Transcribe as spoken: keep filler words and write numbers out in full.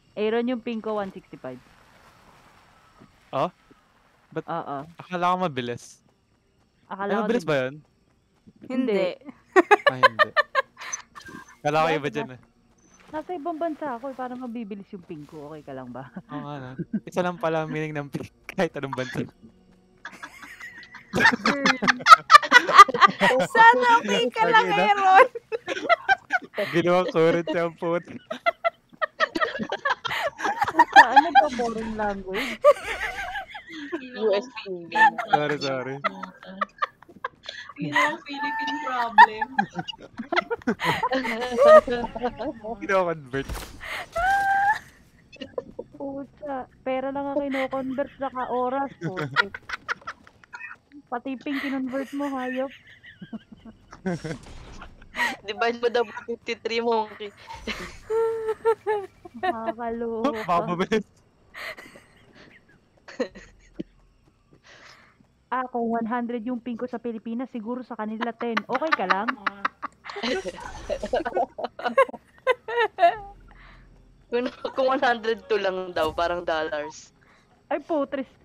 Aaron yung ping ko one sixty-five. Oh? Ba't Oo. akala ko mabilis. Ay, Akala ko mabilis din. ba yun? Hindi. Hindi. Ah, hindi. Akala ko Hindi iba kasi dyan na eh. nasa ibang bansa ako eh, parang mabibilis yung ping ko, okey ka lang ba? Oo nga 'no. Isa lang pala ang meaning ng ping kahit anong bansa. Girl. Sana okey ka lang, Tangina. Aaron. Ginawang currency ang puta. Saan nagpo-foreign language? U S D. Sorry, sorry. Ginawang Philippine problem. Kino-convert. Pucha, pera lang ang kino-convert saka oras, putik. Pati ping kinonvert mo, hayop. Divide mo daw by fifty-three, Monkey. Nakakaloka. Mapapabilis. Ah, kung one hundred yung ping ko sa Pilipinas, siguro sa kanila ten. Okey ka lang? Kung kung one hundred two lang daw, parang dollars. Ay, putres